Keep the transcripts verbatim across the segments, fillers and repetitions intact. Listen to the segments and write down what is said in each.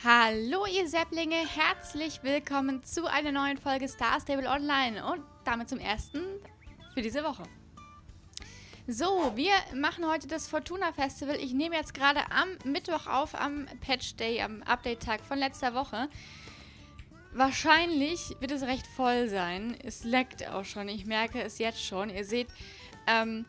Hallo ihr Säpplinge, herzlich willkommen zu einer neuen Folge Star Stable Online und damit zum ersten für diese Woche. So, wir machen heute das Fortuna Festival. Ich nehme jetzt gerade am Mittwoch auf, am Patch Day, am Update-Tag von letzter Woche. Wahrscheinlich wird es recht voll sein. Es leckt auch schon, ich merke es jetzt schon. Ihr seht, ähm...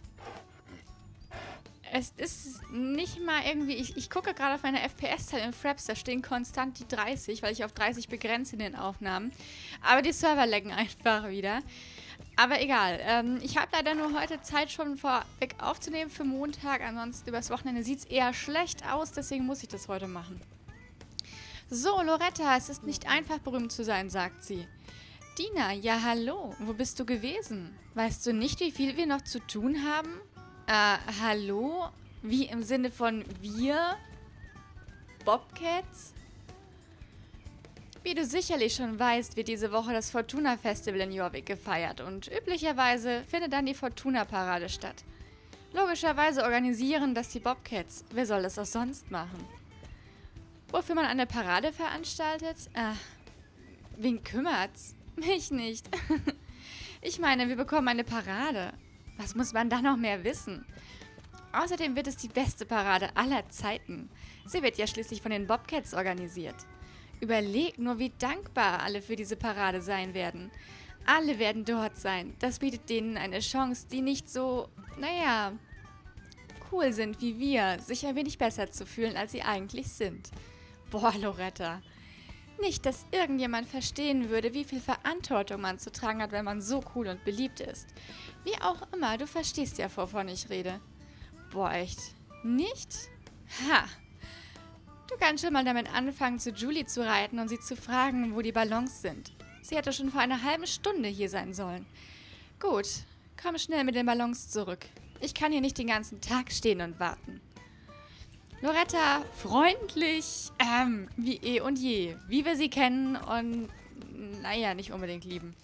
es ist nicht mal irgendwie, ich, ich gucke gerade auf meine F P S-Zahl im Fraps, da stehen konstant die dreißig, weil ich auf dreißig begrenze in den Aufnahmen. Aber die Server laggen einfach wieder. Aber egal, ähm, ich habe leider nur heute Zeit schon vorweg aufzunehmen für Montag, ansonsten übers Wochenende sieht es eher schlecht aus, deswegen muss ich das heute machen. So, Loretta, es ist nicht einfach berühmt zu sein, sagt sie. Dina, ja hallo, wo bist du gewesen? Weißt du nicht, wie viel wir noch zu tun haben? Äh, hallo? Wie im Sinne von wir? Bobcats? Wie du sicherlich schon weißt, wird diese Woche das Fortuna Festival in Jorvik gefeiert und üblicherweise findet dann die Fortuna Parade statt. Logischerweise organisieren das die Bobcats. Wer soll das auch sonst machen? Wofür man eine Parade veranstaltet? Ach, wen kümmert's? Mich nicht. Ich meine, wir bekommen eine Parade. Was muss man da noch mehr wissen? Außerdem wird es die beste Parade aller Zeiten. Sie wird ja schließlich von den Bobcats organisiert. Überleg nur, wie dankbar alle für diese Parade sein werden. Alle werden dort sein. Das bietet denen eine Chance, die nicht so, naja, cool sind wie wir, sich ein wenig besser zu fühlen, als sie eigentlich sind. Boah, Loretta. Nicht, dass irgendjemand verstehen würde, wie viel Verantwortung man zu tragen hat, wenn man so cool und beliebt ist. Wie auch immer, du verstehst ja, wovon ich rede. Boah, echt? Nicht? Ha! Du kannst schon mal damit anfangen, zu Julie zu reiten und sie zu fragen, wo die Ballons sind. Sie hätte schon vor einer halben Stunde hier sein sollen. Gut, komm schnell mit den Ballons zurück. Ich kann hier nicht den ganzen Tag stehen und warten. Loretta, freundlich, ähm, wie eh und je. Wie wir sie kennen und, naja, nicht unbedingt lieben.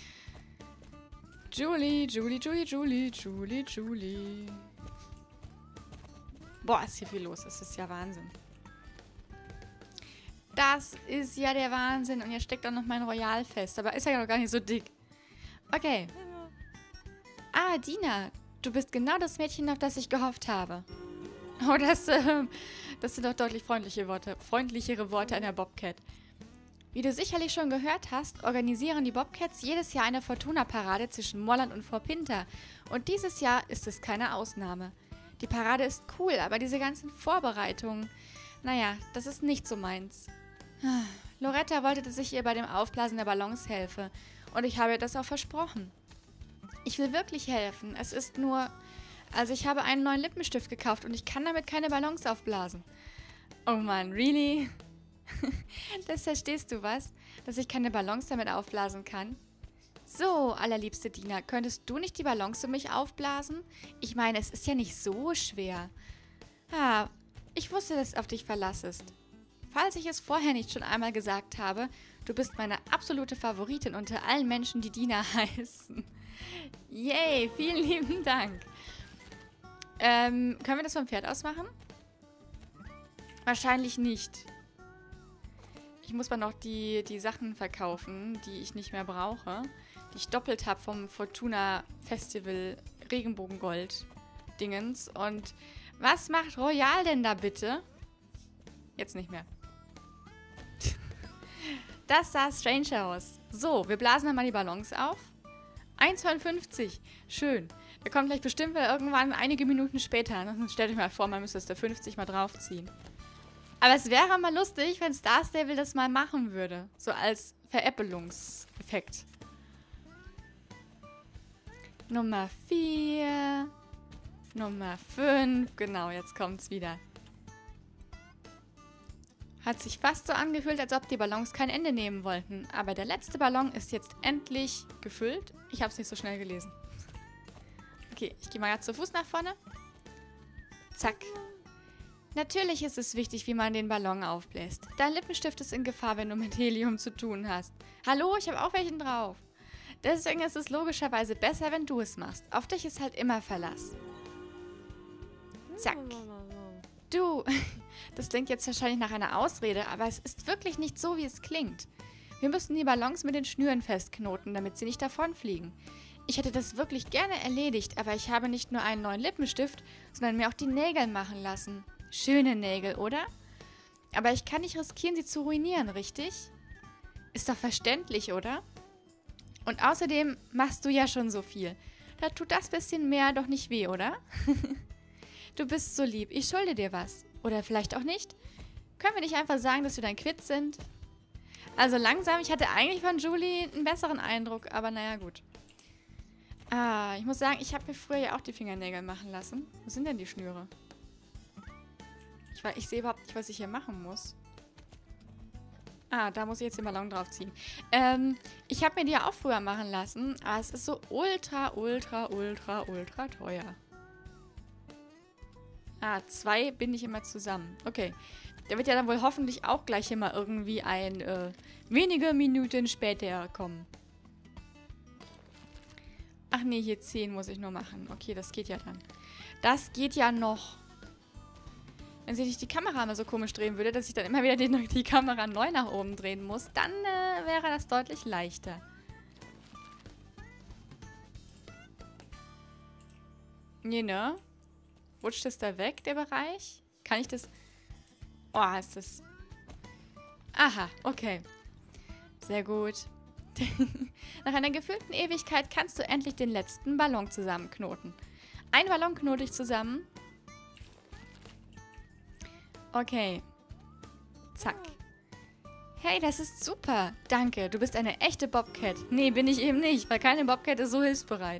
Julie, Julie, Julie, Julie, Julie, Julie. Boah, ist hier viel los. Das ist ja Wahnsinn. Das ist ja der Wahnsinn. Und hier steckt auch noch mein Royal fest. Aber ist ja noch gar nicht so dick. Okay. Ah, Dina, du bist genau das Mädchen, auf das ich gehofft habe. Oh, das, äh, das sind doch deutlich freundliche Worte, freundlichere Worte einer Bobcat. Wie du sicherlich schon gehört hast, organisieren die Bobcats jedes Jahr eine Fortuna-Parade zwischen Molland und Vorpinter. Und dieses Jahr ist es keine Ausnahme. Die Parade ist cool, aber diese ganzen Vorbereitungen, naja, das ist nicht so meins. Loretta wollte, dass ich ihr bei dem Aufblasen der Ballons helfe. Und ich habe ihr das auch versprochen. Ich will wirklich helfen. Es ist nur... Also ich habe einen neuen Lippenstift gekauft und ich kann damit keine Ballons aufblasen. Oh Mann, really? Das verstehst du was? Dass ich keine Ballons damit aufblasen kann? So, allerliebste Dina, könntest du nicht die Ballons für mich aufblasen? Ich meine, es ist ja nicht so schwer. Ah, ich wusste, dass du auf dich verlassest. Falls ich es vorher nicht schon einmal gesagt habe, du bist meine absolute Favoritin unter allen Menschen, die Dina heißen. Yay, vielen lieben Dank. Ähm, können wir das vom Pferd aus machen? Wahrscheinlich nicht. Ich muss mal noch die, die Sachen verkaufen, die ich nicht mehr brauche. Die ich doppelt habe vom Fortuna Festival Regenbogengold Dingens. Und was macht Royal denn da bitte? Jetzt nicht mehr. Das sah strange aus. So, wir blasen dann mal die Ballons auf. eins Komma fünfzig. Schön. Der kommt gleich bestimmt irgendwann einige Minuten später. Stellt euch mal vor, man müsste es da fünfzig mal draufziehen. Aber es wäre mal lustig, wenn Star Stable das mal machen würde. So als Veräppelungseffekt. Nummer vier. Nummer fünf. Genau, jetzt kommt's wieder. Hat sich fast so angefühlt, als ob die Ballons kein Ende nehmen wollten. Aber der letzte Ballon ist jetzt endlich gefüllt. Ich habe es nicht so schnell gelesen. Okay, ich gehe mal gerade zu Fuß nach vorne. Zack. Natürlich ist es wichtig, wie man den Ballon aufbläst. Dein Lippenstift ist in Gefahr, wenn du mit Helium zu tun hast. Hallo, ich habe auch welchen drauf. Deswegen ist es logischerweise besser, wenn du es machst. Auf dich ist halt immer Verlass. Zack. Du, Das klingt jetzt wahrscheinlich nach einer Ausrede, aber es ist wirklich nicht so, wie es klingt. Wir müssen die Ballons mit den Schnüren festknoten, damit sie nicht davonfliegen. Ich hätte das wirklich gerne erledigt, aber ich habe nicht nur einen neuen Lippenstift, sondern mir auch die Nägel machen lassen. Schöne Nägel, oder? Aber ich kann nicht riskieren, sie zu ruinieren, richtig? Ist doch verständlich, oder? Und außerdem machst du ja schon so viel. Da tut das bisschen mehr doch nicht weh, oder? Du bist so lieb. Ich schulde dir was. Oder vielleicht auch nicht. Können wir nicht einfach sagen, dass wir dann quitt sind? Also langsam, ich hatte eigentlich von Julie einen besseren Eindruck, aber naja, gut. Ah, ich muss sagen, ich habe mir früher ja auch die Fingernägel machen lassen. Wo sind denn die Schnüre? Ich, ich sehe überhaupt nicht, was ich hier machen muss. Ah, da muss ich jetzt den Ballon draufziehen. Ähm, ich habe mir die ja auch früher machen lassen, aber es ist so ultra, ultra, ultra, ultra teuer. Ah, zwei binde ich immer zusammen. Okay. Der wird ja dann wohl hoffentlich auch gleich immer irgendwie ein äh, wenige Minuten später kommen. Ach nee, hier zehn muss ich nur machen. Okay, das geht ja dann. Das geht ja noch. Wenn sich nicht die Kamera immer so komisch drehen würde, dass ich dann immer wieder die, die Kamera neu nach oben drehen muss, dann äh, wäre das deutlich leichter. Nee, ne? Rutscht das da weg, der Bereich? Kann ich das... Oh, ist das... Aha, okay. Sehr gut. Nach einer gefühlten Ewigkeit kannst du endlich den letzten Ballon zusammenknoten. Ein Ballon knote ich zusammen. Okay. Zack. Hey, das ist super. Danke, du bist eine echte Bobcat. Nee, bin ich eben nicht, weil keine Bobcat ist so hilfsbereit.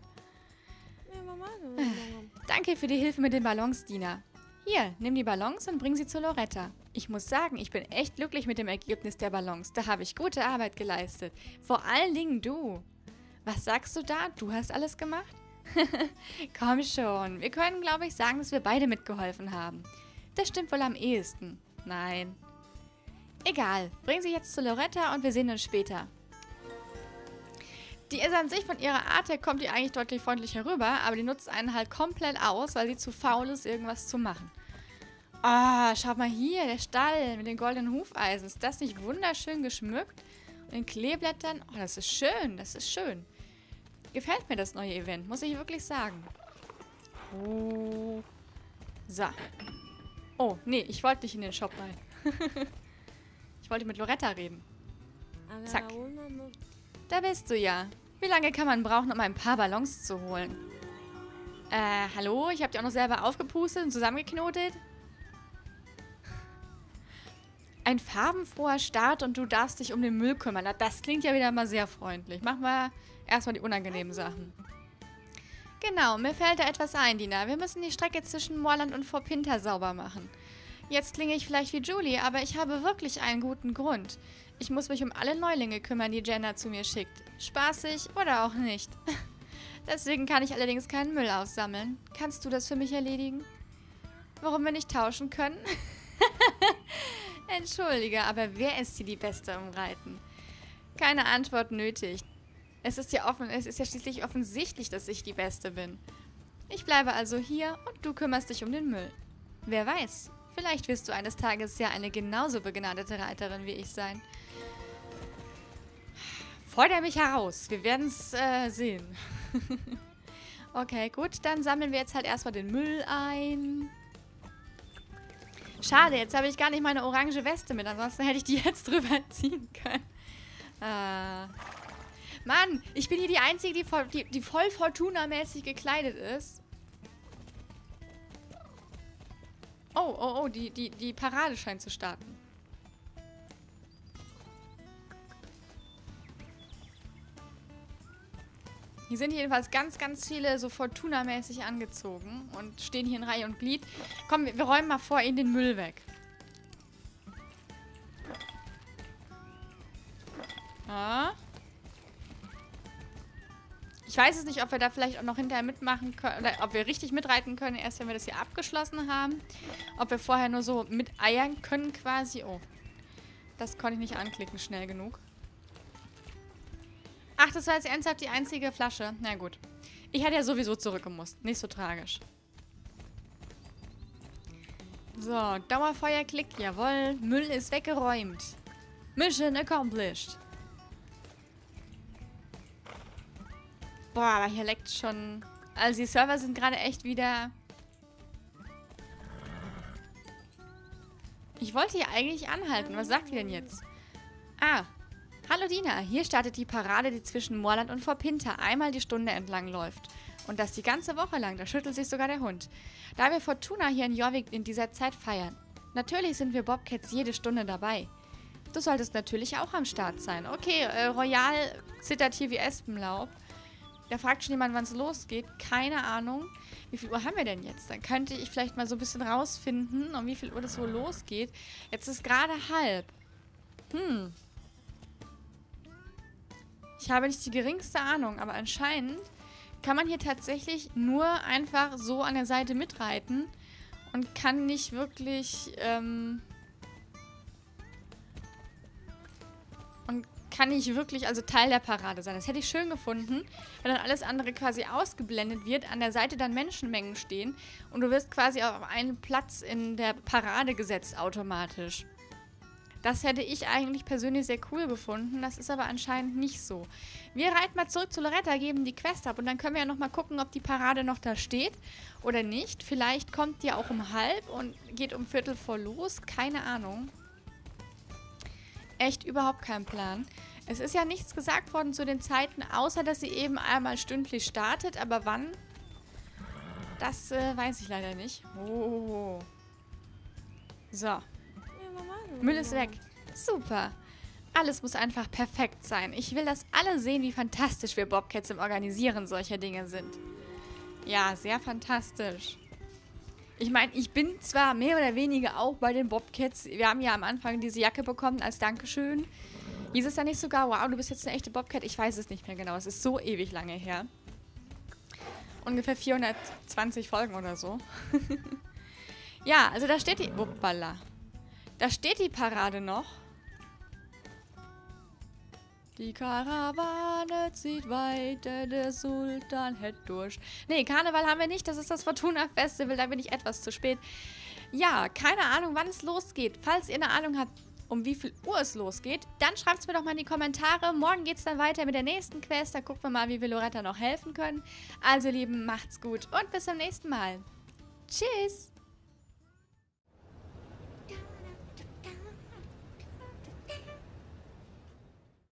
Danke für die Hilfe mit den Ballons, Dina. Hier, nimm die Ballons und bring sie zu Loretta. Ich muss sagen, ich bin echt glücklich mit dem Ergebnis der Ballons. Da habe ich gute Arbeit geleistet. Vor allen Dingen du. Was sagst du da? Du hast alles gemacht? Komm schon. Wir können, glaube ich, sagen, dass wir beide mitgeholfen haben. Das stimmt wohl am ehesten. Nein. Egal. Bring sie jetzt zu Loretta und wir sehen uns später. Die ist an sich von ihrer Art her, kommt die eigentlich deutlich freundlicher rüber, aber die nutzt einen halt komplett aus, weil sie zu faul ist, irgendwas zu machen. Ah, oh, schaut mal hier, der Stall mit den goldenen Hufeisen. Ist das nicht wunderschön geschmückt? Und den Kleeblättern. Oh, das ist schön, das ist schön. Gefällt mir das neue Event, muss ich wirklich sagen. Oh. So. Oh, nee, ich wollte nicht in den Shop rein. Ich wollte mit Loretta reden. Zack. Da bist du ja. Wie lange kann man brauchen, um ein paar Ballons zu holen? Äh, hallo? Ich habe die auch noch selber aufgepustet und zusammengeknotet. Ein farbenfroher Start und du darfst dich um den Müll kümmern. Das klingt ja wieder mal sehr freundlich. Machen wir erstmal die unangenehmen Sachen. Genau, mir fällt da etwas ein, Dina. Wir müssen die Strecke zwischen Moorland und Fort Pinter sauber machen. Jetzt klinge ich vielleicht wie Julie, aber ich habe wirklich einen guten Grund. Ich muss mich um alle Neulinge kümmern, die Jenna zu mir schickt. Spaßig oder auch nicht. Deswegen kann ich allerdings keinen Müll aufsammeln. Kannst du das für mich erledigen? Warum wir nicht tauschen können? Entschuldige, aber wer ist hier die Beste im Reiten? Keine Antwort nötig. Es ist ja offen, es ist ja schließlich offensichtlich, dass ich die Beste bin. Ich bleibe also hier und du kümmerst dich um den Müll. Wer weiß, vielleicht wirst du eines Tages ja eine genauso begnadete Reiterin wie ich sein. Fordere mich heraus. Wir werden es äh, sehen. Okay, gut. Dann sammeln wir jetzt halt erstmal den Müll ein. Schade, jetzt habe ich gar nicht meine orange Weste mit. Ansonsten hätte ich die jetzt drüber ziehen können. Äh, Mann, ich bin hier die Einzige, die voll, die, die voll Fortuna-mäßig gekleidet ist. Oh, oh, oh, die, die, die Parade scheint zu starten. Hier sind jedenfalls ganz, ganz viele so Fortuna-mäßig angezogen und stehen hier in Reihe und Glied. Komm, wir, wir räumen mal vor ihnen den Müll weg. Ah. Ich weiß es nicht, ob wir da vielleicht auch noch hinterher mitmachen können, oder ob wir richtig mitreiten können, erst wenn wir das hier abgeschlossen haben. Ob wir vorher nur so mit eiern können quasi. Oh, das konnte ich nicht anklicken schnell genug. Ach, das war jetzt ernsthaft die einzige Flasche. Na gut. Ich hätte ja sowieso zurückgemusst. Nicht so tragisch. So, Dauerfeuerklick, jawohl. Müll ist weggeräumt. Mission accomplished. Boah, aber hier leckt schon... Also die Server sind gerade echt wieder... Ich wollte hier eigentlich anhalten. Was sagt ihr denn jetzt? Ah. Hallo Dina, hier startet die Parade, die zwischen Moorland und Vorpinter einmal die Stunde entlang läuft. Und das die ganze Woche lang, da schüttelt sich sogar der Hund. Da wir Fortuna hier in Jorvik in dieser Zeit feiern. Natürlich sind wir Bobcats jede Stunde dabei. Du solltest natürlich auch am Start sein. Okay, äh, Royal zittert hier wie Espenlaub. Da fragt schon jemand, wann es losgeht. Keine Ahnung. Wie viel Uhr haben wir denn jetzt? Dann könnte ich vielleicht mal so ein bisschen rausfinden, um wie viel Uhr das wohl losgeht. Jetzt ist gerade halb. Hm. Ich habe nicht die geringste Ahnung, aber anscheinend kann man hier tatsächlich nur einfach so an der Seite mitreiten und kann nicht wirklich, ähm... und kann nicht wirklich, also Teil der Parade sein. Das hätte ich schön gefunden, wenn dann alles andere quasi ausgeblendet wird, an der Seite dann Menschenmengen stehen und du wirst quasi auf einen Platz in der Parade gesetzt automatisch. Das hätte ich eigentlich persönlich sehr cool gefunden, das ist aber anscheinend nicht so. Wir reiten mal zurück zu Loretta, geben die Quest ab und dann können wir ja nochmal gucken, ob die Parade noch da steht oder nicht. Vielleicht kommt die auch um halb und geht um Viertel vor los, keine Ahnung. Echt überhaupt kein Plan. Es ist ja nichts gesagt worden zu den Zeiten, außer dass sie eben einmal stündlich startet. Aber wann? Das äh, weiß ich leider nicht. Oh. So. Müll ist weg. Super. Alles muss einfach perfekt sein. Ich will, dass alle sehen, wie fantastisch wir Bobcats im Organisieren solcher Dinge sind. Ja, sehr fantastisch. Ich meine, ich bin zwar mehr oder weniger auch bei den Bobcats. Wir haben ja am Anfang diese Jacke bekommen als Dankeschön. Hieß es da nicht sogar, wow, du bist jetzt eine echte Bobcat? Ich weiß es nicht mehr genau. Es ist so ewig lange her. Ungefähr vierhundertzwanzig Folgen oder so. Ja, also da steht die... Uppala. Da steht die Parade noch. Die Karawane zieht weiter, der Sultan hält durch. Nee, Karneval haben wir nicht, das ist das Fortuna Festival, da bin ich etwas zu spät. Ja, keine Ahnung, wann es losgeht. Falls ihr eine Ahnung habt, um wie viel Uhr es losgeht, dann schreibt es mir doch mal in die Kommentare. Morgen geht es dann weiter mit der nächsten Quest, da gucken wir mal, wie wir Loretta noch helfen können. Also, Lieben, macht's gut und bis zum nächsten Mal. Tschüss!